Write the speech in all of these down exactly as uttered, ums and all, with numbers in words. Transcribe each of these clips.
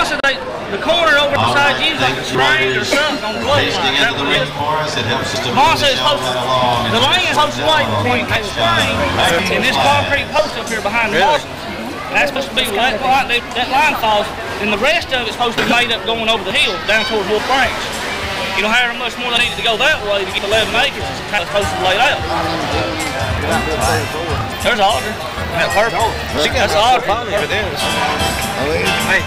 Marcy, they, the corner over beside you is like a spring or something on the blade. That one is. Marcy is supposed to, the lane is supposed to lay between that spring and this concrete post up here behind the Marcy. That's supposed to be where that, that line falls, and the rest of it's supposed to be made up going over the hill down towards Wolf Branch. You know however much more they needed to go that way to get eleven acres, it's how it's supposed to be laid out. There's Audrey. That purple. That's Audrey. Probably if it is. Hey.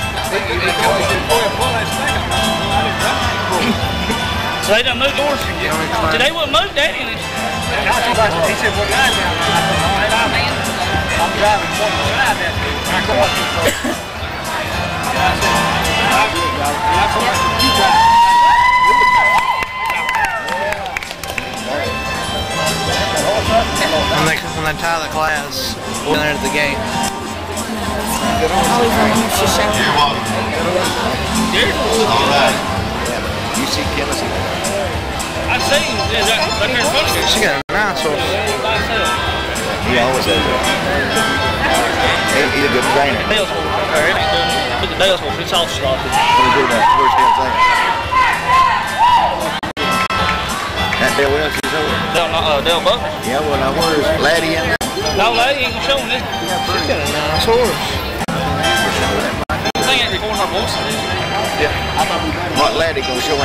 So they done moved yours? So they wouldn't move that in it. He said, what guy down there? I'm driving one drive that way. When they, when they tie the class, we're there at the game. Always on here, she's showing. You're welcome. All right. You see Kennedy? I see him. Yeah, right there in front of you. She got a nice horse. He always has that. He's a good trainer. Dale's horse. Look at Dale's horse. It's all started. What do you do that? Where's Dale's thing? That Dale Wells is over? Dale, uh, Dale Butler. Yeah, well, now where's Laddie in there? No, Laddie ain't gonna show him this. She's got a nice horse. I think ain't recording her voice. Yeah. What Laddie gonna show him?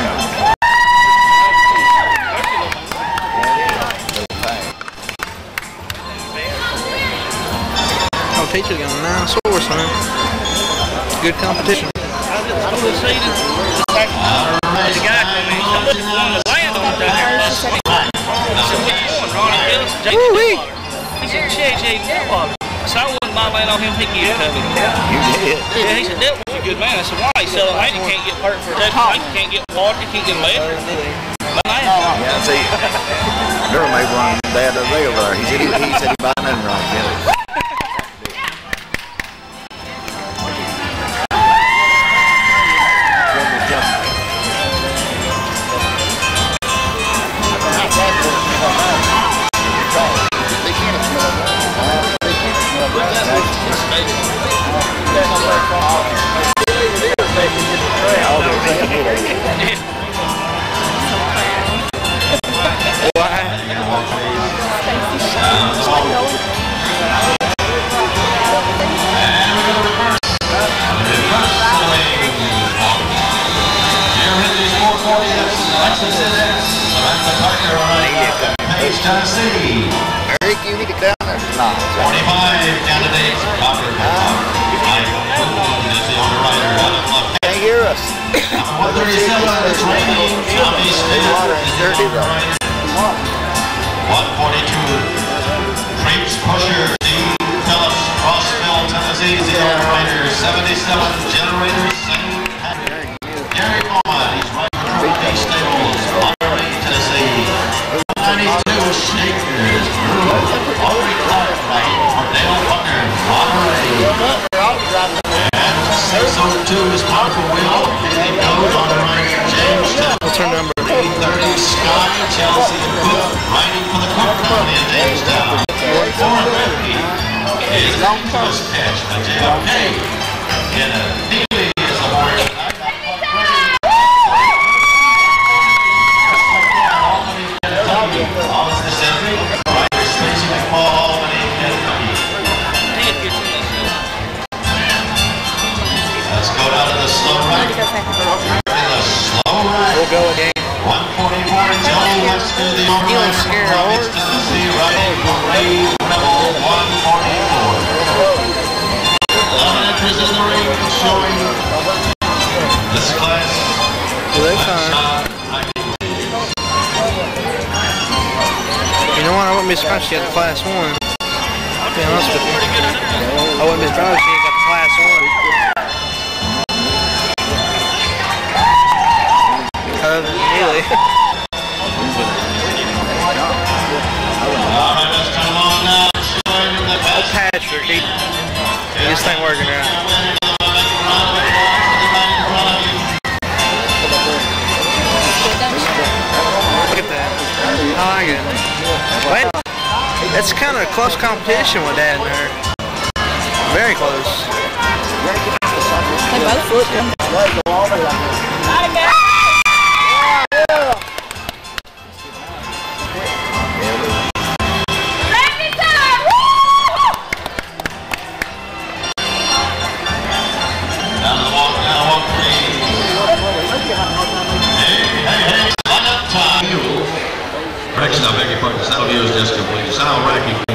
Oh, teacher's got a nice horse, man. Good competition. I was just seeing the guy come in. I'm looking for one of the landowners down there. I said, what you doing, Ronnie Ellis? J J He said, J J Dillwater. I said, I wouldn't buy land on him if he could get it. You did? Yeah, he said, Dillwater's a good man. I said, why? He said, land, he can't get hurt for that. He can't get water, he can't get lead. Yeah, see, never made one dad the other day over there. He said he, he said he bought nothing wrong with it. Tennessee. Eric, you need to come down there. No. forty-five candidates. Robert Mike Boone is the owner rider out of left. Can't hear us. one thirty-seven, the training. Tommy Smith is the owner rider. one forty-two, Creeps Pusher. Dean Phillips, Rossville, Tennessee is the owner rider. seventy-seven, Generators. Gary Bowman, he's right from Ruby Stables, Monterey, Tennessee. ninety-two, Shakers. Audrey Clark, right for Dale Bucker, Monterey. And six oh two is Martha Will. It goes on the right, James Stone. What's her number? eight thirty, Sky, Chelsea, and Cook, riding for the Cook Company in Jamestown. four fifty is Thomas Catch by J F K. And a Neely is the horse. Let's go down to the slow right. The slow right. We'll go again. one forty-four, Joe Lester, the owner of Providence, Tennessee, riding for Ray Rebel, one forty-four. eleven entries in the ring showing this class. Well, they're fine. You know what? I wouldn't be surprised if she had the class one. I'll be honest with you. I wouldn't be surprised if she got the class one. Other than Neely. Oh, Patrick, he, this thing working out. Look at that. I like it. Wait, that's kind of a close competition with that in there. Very close. both foot them. Down the walk, down the walk, three. Hey, hey, hey, line up time. Correction, I beg your pardon. Saddle view is just complete. Saddle racking.